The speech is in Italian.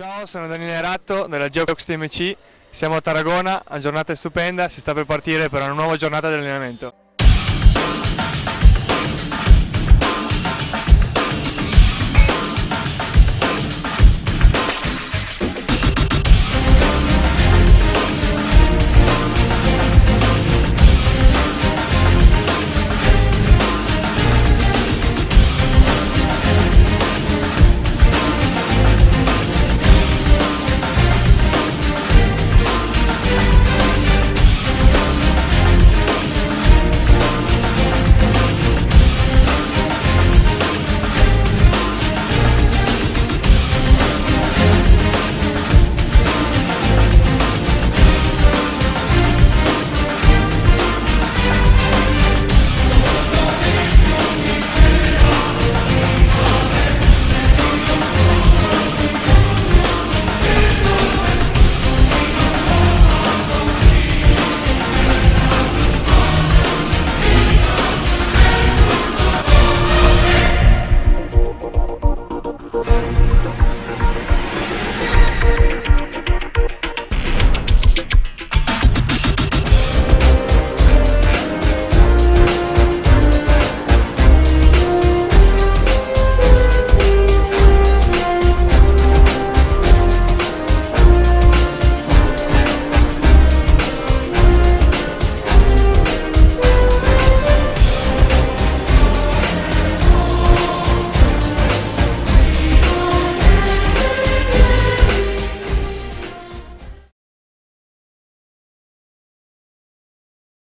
Ciao, sono Daniele Ratto della Geox Team C. Siamo a Tarragona, una giornata stupenda, si sta per partire per una nuova giornata di allenamento.